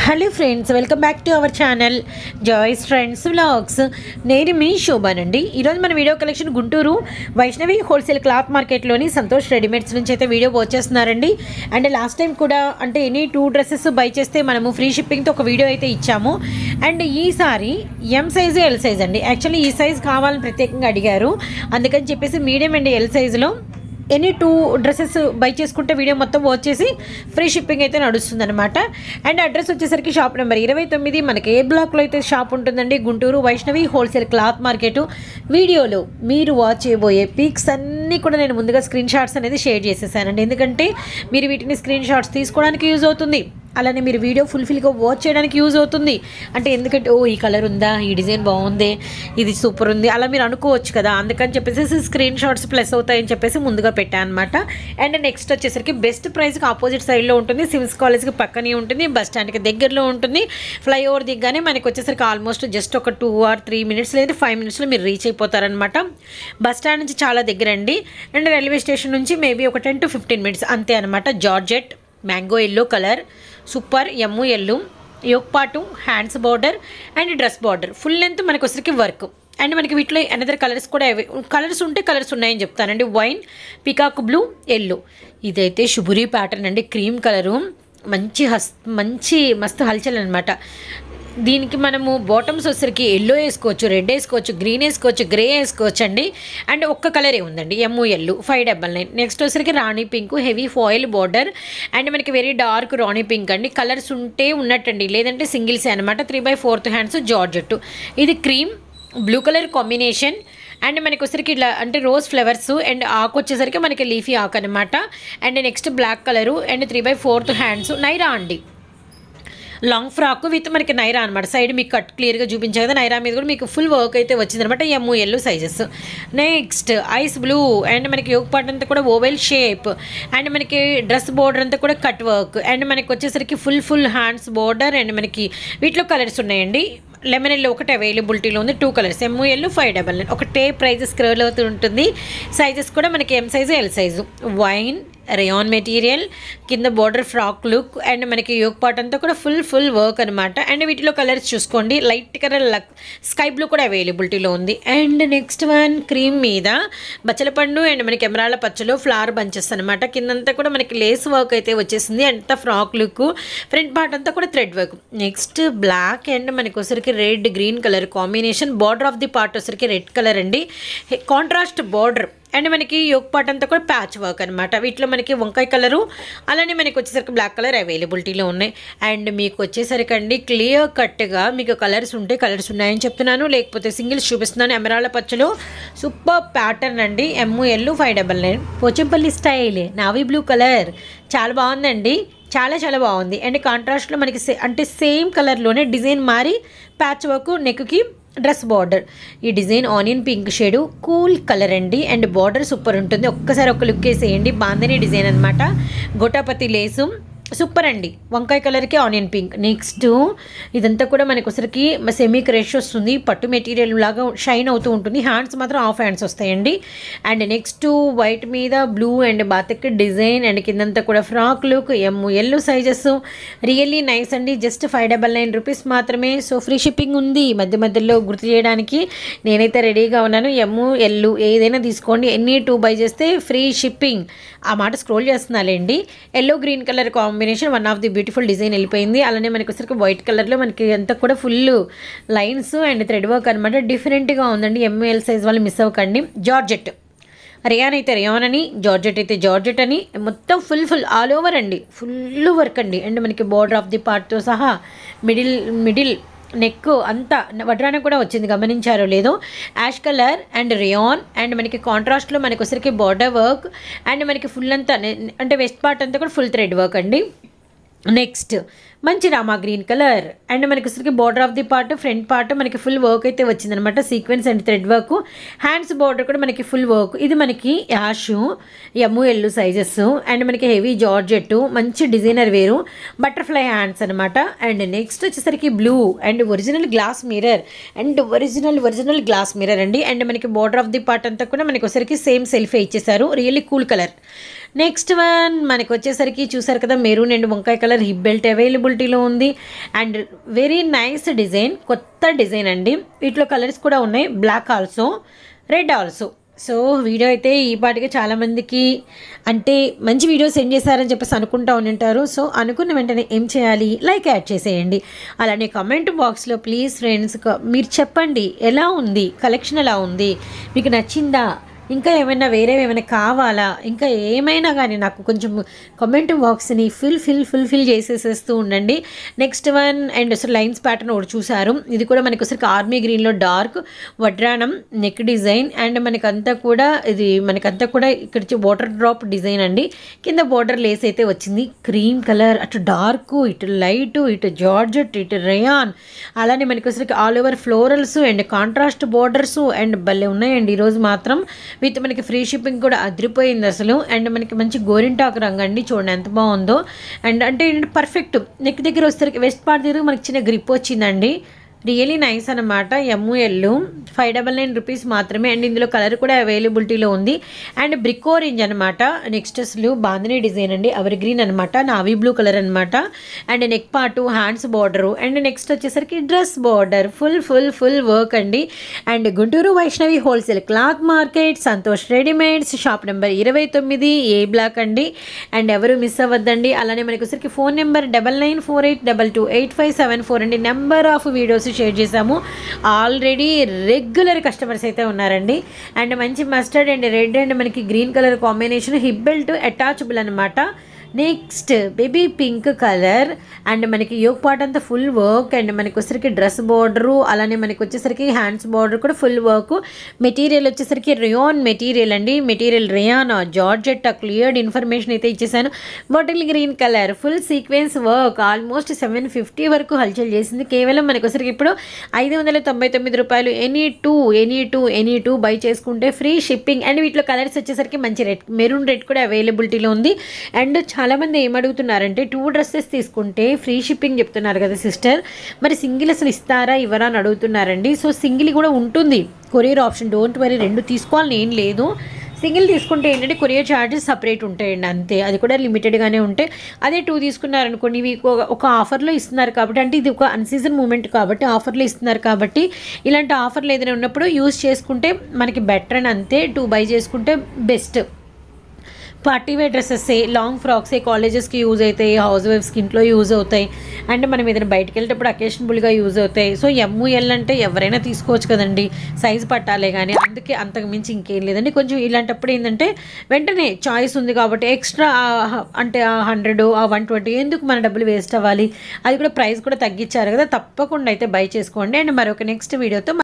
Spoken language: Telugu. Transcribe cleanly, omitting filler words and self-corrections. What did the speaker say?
Hello friends, welcome back to our channel Joy's friends vlogs. నేను మీ శోభానండి. ఈరోజు మన video collection Guntur Vaishnavi wholesale cloth మార్కెట్లోని సంతోష్ రెడీమేడ్స్ నుంచి అయితే వీడియో వచ్చేస్తున్నారండి. అండ్ లాస్ట్ టైం కూడా అంటే ఎనీ 2 డ్రెస్సెస్ బై చేస్తే మనము ఫ్రీ షిప్పింగ్తో ఒక వీడియో అయితే ఇచ్చాము. అండ్ ఈసారి ఎం సైజు ఎల్ సైజ్ అండి. యాక్చువల్లీ ఈ సైజ్ కావాలని ప్రత్యేకంగా అడిగారు, అందుకని చెప్పేసి మీడియం అండ్ ఎల్ సైజులో ఎనీ 2 డ్రెస్సెస్ బై చేసుకుంటే వీడియో మొత్తం వచ్చేసి ఫ్రీ షిప్పింగ్ అయితే నడుస్తుంది అనమాట. అండ్ అడ్రస్ వచ్చేసరికి షాప్ నెంబర్ 29 మనకి ఏ బ్లాక్లో అయితే షాప్ ఉంటుందండి, Guntur Vaishnavi wholesale cloth market. వీడియోలో మీరు వాచ్ చేయబోయే పిక్స్ అన్నీ కూడా నేను ముందుగా స్క్రీన్ షాట్స్ అనేది షేర్ చేసేసానండి, ఎందుకంటే మీరు వీటిని స్క్రీన్ షాట్స్ తీసుకోవడానికి యూజ్ అవుతుంది, అలానే మీరు వీడియో ఫుల్ఫిల్గా వాచ్ చేయడానికి యూజ్ అవుతుంది. అంటే ఎందుకంటే ఈ కలర్ ఉందా, ఈ డిజైన్ బాగుంది, ఇది సూపర్ ఉంది, అలా మీరు అనుకోవచ్చు కదా. అందుకని చెప్పేసి స్క్రీన్ షాట్స్ ప్లస్ అవుతాయని చెప్పేసి ముందుగా పెట్టాను అనమాట. అండ్ నెక్స్ట్ వచ్చేసరికి బెస్ట్ ప్రైస్కి ఆపోజిట్ సైడ్లో ఉంటుంది, సిమ్స్ కాలేజ్కి పక్కనే ఉంటుంది, బస్ స్టాండ్కి దగ్గరలో ఉంటుంది. ఫ్లైఓవర్ దిగ్గానే మనకి వచ్చేసరికి ఆల్మోస్ట్ జస్ట్ ఒక 2 or 3 minutes లేదా 5 minutesలో మీరు రీచ్ అయిపోతారనమాట. బస్ స్టాండ్ నుంచి చాలా దగ్గర అండి. అండ్ రైల్వే స్టేషన్ నుంచి మేబీ ఒక 10 to 15 minutes అంతే అనమాట. Georgette mango yellow colour, super M L, yoke పాటు, hands border and dress border, full length మనకు వచ్చరికి వర్క్. అండ్ మనకి వీటిలో అనదర్ కలర్స్ కూడా కలర్స్ ఉంటే కలర్స్ ఉన్నాయని చెప్తానండి. Wine, peacock blue, yellow. ఇదైతే శుభురి ప్యాటర్న్ అండి, క్రీమ్ కలరు, మంచి మస్తు హల్చల్ అనమాట. దీనికి మనము బాటమ్స్ వచ్చరికి ఎల్లో వేసుకోవచ్చు, రెడ్ వేసుకోవచ్చు, గ్రీన్ వేసుకోవచ్చు, గ్రే వేసుకోవచ్చు అండి. అండ్ ఒక్క కలరే ఉందండి, ఎమ్ము ఎల్లు 599. నెక్స్ట్ వచ్చరికి rani pink, heavy foil border and మనకి వెరీ డార్క్ రాణి పింక్ అండి. కలర్స్ ఉంటే ఉన్నట్టండి, లేదంటే సింగిల్సే అనమాట. 3/4 హ్యాండ్స్ జార్జెట్. ఇది cream blue colour combination. And మనకి వచ్చరికి ఇట్లా అంటే రోజ్ ఫ్లవర్స్ అండ్ ఆకు వచ్చేసరికి మనకి లీఫీ ఆకు అనమాట. And next black colour and 3/4 hands Naira అండి. లాంగ్ ఫ్రాక్ విత్ మనకి నైరా అనమాట. సైడ్ మీకు కట్ క్లియర్గా చూపించే కదా, నైరా మీద కూడా మీకు ఫుల్ వర్క్ అయితే వచ్చిందనమాట. M L sizes. Next ice blue and మనకి యోగ్ పార్ట్ అంతా కూడా ఓవెల్ షేప్ అండ్ మనకి డ్రెస్ బోర్డర్ అంతా కూడా కట్ వర్క్ అండ్ మనకి వచ్చేసరికి ఫుల్ హ్యాండ్స్ బోర్డర్. అండ్ మనకి వీటిలో కలర్స్ ఉన్నాయండి. లెమన్ ఎల్లో ఒకటి అవైలబిలిటీలో ఉంది, 2 కలర్స్, ఎమ్ము ఎల్లు 599. ఒకటే ప్రైజ్ స్క్రోల్ అవుతూ ఉంటుంది. సైజెస్ కూడా మనకి M size L size. Wine rayon material, కింద బార్డర్ ఫ్రాక్ లుక్ అండ్ మనకి యోగ్ పార్ట్ అంతా కూడా ఫుల్ వర్క్ అనమాట. అండ్ వీటిలో కలర్స్ చూసుకోండి, లైట్ కలర్ స్కై బ్లూ కూడా అవైలబిలిటీలో ఉంది. అండ్ నెక్స్ట్ వన్ క్రీమ్ మీద బచ్చలపండు అండ్ మనకి ఎమరాళ్ళ పచ్చలో ఫ్లవర్ బంచెస్ అనమాట. కిందంతా కూడా మనకి లేస్ వర్క్ అయితే వచ్చేసింది. అంతా ఫ్రాక్ లుక్, ఫ్రంట్ పార్ట్ అంతా కూడా thread work. Next black and మనకి వచ్చరికి red green colour combination. Border of the part వచ్చరికి రెడ్ కలర్ అండి, కాంట్రాస్ట్ బార్డర్. అండ్ మనకి యోగ్ పార్ట్ అంతా కూడా ప్యాచ్ వర్క్ అనమాట. వీటిలో మనకి వంకాయ కలరు అలానే మనకి వచ్చేసరికి బ్లాక్ కలర్ అవైలబిలిటీలో ఉన్నాయి. అండ్ మీకు వచ్చేసరికి అండి క్లియర్ కట్గా మీకు కలర్స్ ఉంటే కలర్స్ ఉన్నాయని చెప్తున్నాను, లేకపోతే సింగిల్స్ చూపిస్తున్నాను. ఎమరాళ్ళ పచ్చలో సూపర్ ప్యాటర్న్ అండి, M L 599. Pochampally style navy blue colour చాలా బాగుందండి, చాలా బాగుంది. అండ్ కాంట్రాస్ట్లో మనకి అంటే సేమ్ కలర్లోనే డిజైన్ మారి ప్యాచ్ వర్క్, నెక్కి డ్రెస్ బార్డర్. ఈ design onion pink shade, cool colour అండి. అండ్ బార్డర్ సూపర్ ఉంటుంది. ఒక్కసారి ఒక లుక్ వేసేయండి. బాందని డిజైన్ అనమాట. గోటాపతి లేసు సూపర్ అండి, వంకాయ కలర్కి ఆనియన్ పింక్. నెక్స్ట్ ఇదంతా కూడా మనకి ఒకసారికి సెమీ క్రష్ వస్తుంది, పట్టు మెటీరియల్ లాగా షైన్ అవుతూ ఉంటుంది. హ్యాండ్స్ మాత్రం హాఫ్ హ్యాండ్స్ వస్తాయండి. అండ్ నెక్స్ట్ వైట్ మీద blue and batik design and కిందంతా కూడా frock look, M L sizes. Really nice అండి, జస్ట్ 599 రూపీస్ మాత్రమే. సో ఫ్రీ షిప్పింగ్ ఉంది. మధ్యలో గుర్తు చేయడానికి నేనైతే రెడీగా ఉన్నాను. ఎమ్ము ఎల్లు ఏదైనా తీసుకోండి, ఎన్ని 2 బై చేస్తే ఫ్రీ షిప్పింగ్. ఆ మాట స్క్రోల్ చేస్తున్నాలేండి. Yellow green colour combination, one of the beautiful design వెళ్ళిపోయింది. అలానే మనకి వచ్చరికి వైట్ కలర్లో మనకి అంతా కూడా full lines and thread work అనమాట. డిఫరెంట్గా ఉందండి. ఎంఎల్ సైజ్ వాళ్ళు మిస్ అవ్వకండి. జార్జెట్ రియాన్ అయితే రియాన్ అని, జార్జెట్ అయితే జార్జెట్ అని, మొత్తం ఫుల్ ఆల్ ఓవర్ అండి, ఫుల్ వర్క్ అండి. అండ్ మనకి బార్డర్ ఆఫ్ ది పార్ట్తో సహా మిడిల్ నెక్ అంతా వడ్రాన కూడా వచ్చింది, గమనించారో లేదో. Ash colour and rayon and మనకి కాంట్రాస్ట్లో మనకి వచ్చరికి బార్డర్ వర్క్ అండ్ మనకి ఫుల్ అంతా అంటే వెస్ట్ పార్ట్ అంతా కూడా ఫుల్ థ్రెడ్ వర్క్ అండి. నెక్స్ట్ మంచి రామా గ్రీన్ కలర్ అండ్ మనకి వచ్చరికి border of the part, front part మనకి ఫుల్ వర్క్ అయితే వచ్చిందనమాట. Sequence and thread work. Hands border కూడా మనకి ఫుల్ వర్క్. ఇది మనకి ash M L sizes and మనకి హెవీ జార్జెట్, మంచి డిజైనర్ వేరు, బటర్ఫ్లై హ్యాండ్స్ అనమాట. అండ్ నెక్స్ట్ వచ్చేసరికి blue and original glass mirror and original glass mirror అండి. అండ్ మనకి బార్డర్ ఆఫ్ ది పార్ట్ అంతా కూడా మనకి వచ్చరికి సేమ్ సెల్ఫే ఇచ్చేసారు. Really cool colour. Next one మనకి వచ్చేసరికి చూసారు కదా, మెరూన్ అండ్ వంకాయ కలర్ హిప్ బెల్ట్ అవైలబిలిటీలో ఉంది. అండ్ వెరీ నైస్ డిజైన్, కొత్త డిజైన్ అండి. వీటిలో కలర్స్ కూడా ఉన్నాయి, black also, red also. So video అయితే ఈ పాటికి చాలామందికి అంటే మంచి వీడియో సెండ్ చేశారని చెప్పేసి అనుకుంటా ఉంటారు. సో అనుకున్న వెంటనే ఏం చేయాలి, లైక్ యాడ్ చేసేయండి. అలానే కామెంట్ బాక్స్లో ప్లీజ్ ఫ్రెండ్స్ మీరు చెప్పండి ఎలా ఉంది కలెక్షన్, ఎలా ఉంది, మీకు నచ్చిందా, ఇంకా ఏమైనా వేరేవేమైనా కావాలా, ఇంకా ఏమైనా కానీ నాకు కొంచెం కామెంట్ బాక్స్ని ఫుల్ఫిల్ చేసేసేస్తూ ఉండండి. నెక్స్ట్ వన్ అండ్ అసలు లైన్స్ ప్యాటర్న్ ఒకటి చూసారు. ఇది కూడా మనకి ఒకసారి ఆర్మీ గ్రీన్లో డార్క్ వడ్రానం నెక్ డిజైన్. అండ్ మనకంతా కూడా ఇక్కడ వాటర్ డ్రాప్ డిజైన్ అండి. కింద బోర్డర్ లేస్ అయితే వచ్చింది, క్రీమ్ కలర్, అటు డార్క్, ఇటు లైట్, ఇటు జార్జెట్, ఇటు రేయాన్. అలానే మనకి ఒకసారి all over florals and contrast borders and భలే ఉన్నాయండి ఈరోజు మాత్రం. విత్ మనకి ఫ్రీ షిప్పింగ్ కూడా అదిరిపోయింది అసలు. అండ్ మనకి మంచి గోరింటాకు రంగు అండి, చూడండి ఎంత బాగుందో. అండ్ అంటే పర్ఫెక్ట్ నెక్ దగ్గర వచ్చేసరికి వెస్ట్ పార్ట్ దగ్గర మనకి చిన్న గ్రిప్ వచ్చిందండి, రియలీ నైస్ అనమాట. MUL 599 రూపీస్ మాత్రమే. అండ్ ఇందులో కలర్ కూడా అవైలబిలిటీలో ఉంది. అండ్ బ్రిక్ ఆరెంజ్ అనమాట. నెక్స్ట్ అసలు బాందినీ డిజైన్ అండి, అవర్ గ్రీన్ అనమాట, నావీ బ్లూ కలర్ అనమాట. And neck part, hands border. And next వచ్చేసరికి డ్రెస్ బార్డర్, ఫుల్ వర్క్ అండి. And Guntur Vaishnavi wholesale cloth market, Santosh readymades, shop number 29 A block అండి. అండ్ ఎవరు మిస్ అవ్వద్దండి. అలానే మనకి వచ్చరికి ఫోన్ నెంబర్ 9948228574 అండి. నెంబర్ ఆఫ్ వీడియోస్ షేర్ చేసాము. ఆల్రెడీ రెగ్యులర్ కస్టమర్స్ అయితే ఉన్నారండి. అండ్ మంచి మస్టర్డ్ అండ్ రెడ్ అండ్ మనకి green colour combination, hip belt attachable అనమాట. Next baby pink colour and మనకి యోగ్ పార్ట్ అంతా ఫుల్ వర్క్. అండ్ మనకి వచ్చేసరికి డ్రెస్ బార్డరు, అలానే మనకి వచ్చేసరికి హ్యాండ్స్ బార్డర్ కూడా ఫుల్ వర్క్. మెటీరియల్ వచ్చేసరికి రేయాన్ మెటీరియల్ అండి, material rayon georgette cleared information అయితే ఇచ్చేసాను. Bottle green colour, full sequence work, almost 750 వరకు హల్చల్ చేసింది. కేవలం మనకి వచ్చేసరికి ఇప్పుడు 599 రూపాయలు. ఎనీ టూ బై చేసుకుంటే ఫ్రీ షిప్పింగ్. అండ్ వీటిలో కలర్స్ వచ్చేసరికి మంచి రెడ్, మెరూన్ రెడ్ కూడా అవైలబిలిటీలో ఉంది. అండ్ చాలామంది ఏమడుగుతున్నారంటే 2 డ్రెస్సెస్ తీసుకుంటే ఫ్రీ షిప్పింగ్ చెప్తున్నారు కదా సిస్టర్, మరి సింగిల్ అసలు ఇస్తారా ఇవ్వరా అని అడుగుతున్నారండి. సో సింగిల్ కూడా ఉంటుంది, కొరియర్ ఆప్షన్, డోంట్ వరీ, 2 తీసుకోవాలని ఏం లేదు. సింగిల్ తీసుకుంటే ఏంటంటే కొరియర్ ఛార్జెస్ సపరేట్ ఉంటాయండి అంతే, అది కూడా లిమిటెడ్గానే ఉంటాయి. అదే 2 తీసుకున్నారనుకోండి, ఇవి ఒక ఆఫర్లో ఇస్తున్నారు కాబట్టి, అంటే ఇది ఒక అన్సీజన్ మూమెంట్ కాబట్టి ఆఫర్లో ఇస్తున్నారు కాబట్టి, ఇలాంటి ఆఫర్లు ఏదైనా ఉన్నప్పుడు యూజ్ చేసుకుంటే మనకి బెటర్ అని అంతే. 2 బై చేసుకుంటే best. Party wear dresses, long frocks కాలేజెస్కి యూజ్ అవుతాయి, హౌస్ వైఫ్స్కి ఇంట్లో యూజ్ అవుతాయి. అండ్ మనం ఏదైనా బయటకు వెళ్ళేటప్పుడు అకేషనబుల్గా యూజ్ అవుతాయి. సో MUL అంటే ఎవరైనా తీసుకోవచ్చు కదండి, సైజ్ పట్టాలే కానీ, అందుకే అంతకు మించి ఇంకేం లేదండి. కొంచెం ఇలాంటప్పుడు ఏంటంటే వెంటనే చాయిస్ ఉంది కాబట్టి ఎక్స్ట్రా అంటే 100 120 ఎందుకు మన డబ్బులు వేస్ట్ అవ్వాలి, అది కూడా ప్రైస్ కూడా తగ్గించారు కదా, తప్పకుండా అయితే బై చేసుకోండి. అండ్ మరొక నెక్స్ట్ వీడియోతో